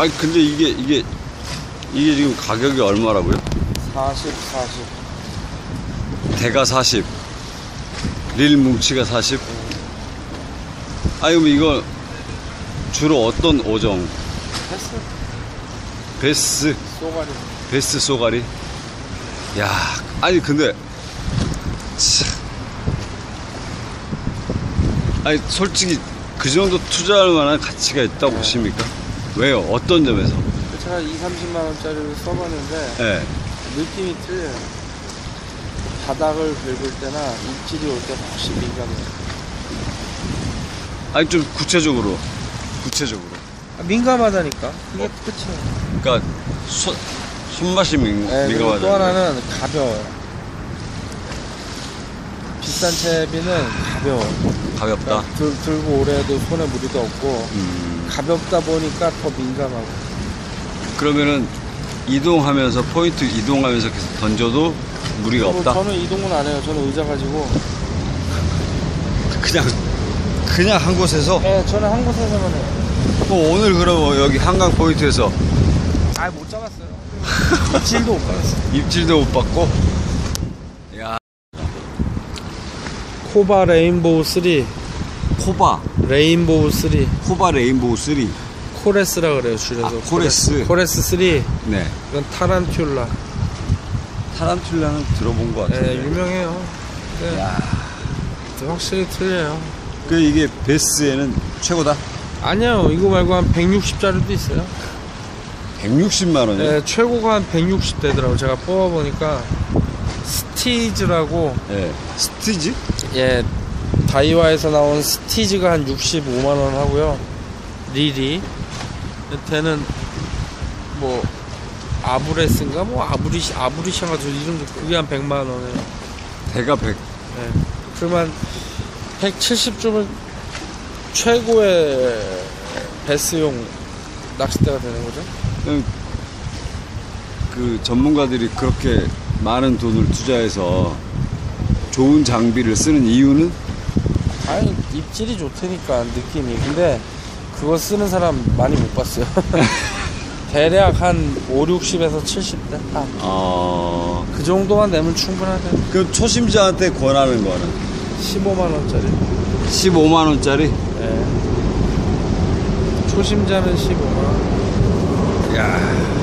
아니 근데 이게 지금 가격이 얼마라고요? 40. 대가 40, 릴 뭉치가 40. 아니 그럼 이거 주로 어떤 어종? 베스 쏘가리. 베스 쏘가리. 야, 아니 근데 참. 아니 솔직히 그 정도 투자할 만한 가치가 있다고 보십니까? 왜요? 어떤 점에서? 제가 20-30만 원짜리를 써봤는데 네. 느낌이 틀려요. 바닥을 긁을 때나 입질이 올 때 훨씬 민감해요. 아니 좀 구체적으로. 민감하다니까. 그게 끝이에요. 그러니까 손맛이 민감하다. 그리고 또 하나는 가벼워요. 비싼 채비는 가벼워요. 가볍다. 그러니까 들고 오래도 손에 무리도 없고 가볍다 보니까 더 민감하고. 그러면은 이동하면서 포인트 이동하면서 계속 던져도 무리가 없다? 저는 이동은 안 해요. 저는 의자 가지고 그냥 한 곳에서? 네, 저는 한 곳에서만 해요. 오늘 그럼 여기 한강 포인트에서 못 잡았어요. 입질도 못 받았어요. 입질도 못 받고? 야. 코바 레인보우 3. 코바 레인보우 3. 코바 레인보우 3. 코레스라 그래요, 줄여서. 코레스. 코레스 3. 네. 이건 타란툴라. 타란툴라는 들어본 것 같은데. 네, 유명해요. 네. 야. 확실히 틀려요. 이게 베스에는 최고다? 아니요, 이거 말고 한 160짜리도 있어요. 160만 원이요? 네, 최고가 한 160 되더라고. 제가 뽑아보니까 스티즈라고. 네. 스티즈? 예, 다이와에서 나온 스티즈가 한 65만 원 하고요. 릴이 밑에는 뭐 아브레스인가 뭐 아브리샤가 저 이런 게 그게 한 100만 원이에요. 대가 100. 네. 그러면 170주면 최고의 베스용 낚싯대가 되는 거죠. 그 전문가들이 그렇게 많은 돈을 투자해서 좋은 장비를 쓰는 이유는? 아니, 입질이 좋다니까, 느낌이. 근데 그거 쓰는 사람 많이 못 봤어요. 대략 한 5, 60에서 70대? 그 정도만 내면 충분하대. 그 초심자한테 권하는 거는? 15만원짜리. 15만원짜리? 네. 초심자는 15만원. 야.